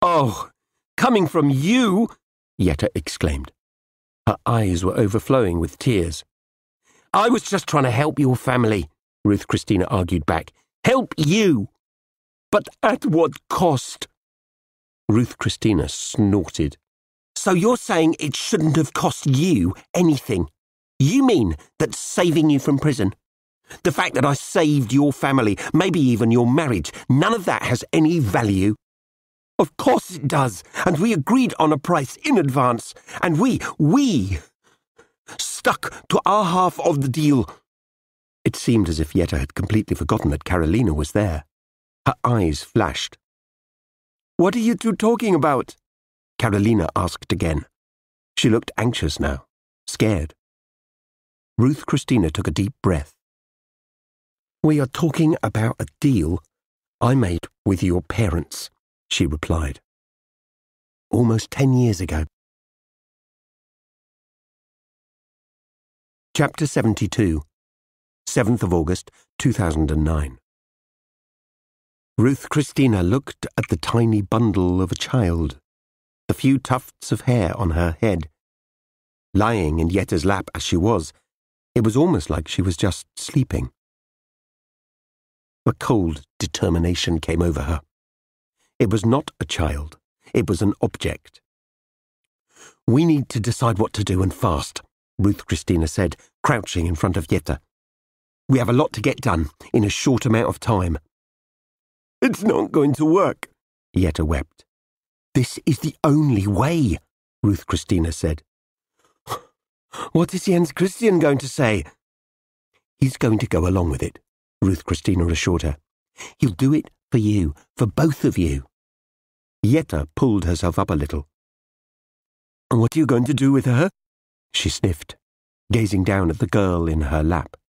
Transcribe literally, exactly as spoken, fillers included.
Oh, coming from you, Jette exclaimed. Her eyes were overflowing with tears. I was just trying to help your family, Ruth Christina argued back. Help you! But at what cost? Ruth Christina snorted. So you're saying it shouldn't have cost you anything? You mean that saving you from prison, the fact that I saved your family, maybe even your marriage, none of that has any value? Of course it does, and we agreed on a price in advance, and we, we, stuck to our half of the deal. It seemed as if Jette had completely forgotten that Carolina was there. Her eyes flashed. What are you two talking about? Carolina asked again. She looked anxious now, scared. Ruth Christina took a deep breath. We are talking about a deal I made with your parents, she replied. Almost ten years ago. Chapter seventy-two, seventh of August, two thousand nine. Ruth Christina looked at the tiny bundle of a child, the few tufts of hair on her head. Lying in Jette's lap as she was, it was almost like she was just sleeping. A cold determination came over her. It was not a child. It was an object. We need to decide what to do, and fast, Ruth Christina said, crouching in front of Jette. We have a lot to get done in a short amount of time. It's not going to work, Jette wept. This is the only way, Ruth Christina said. What is Jens Christian going to say? He's going to go along with it, Ruth Christina assured her. He'll do it for you, for both of you. Jette pulled herself up a little. And what are you going to do with her? She sniffed, gazing down at the girl in her lap.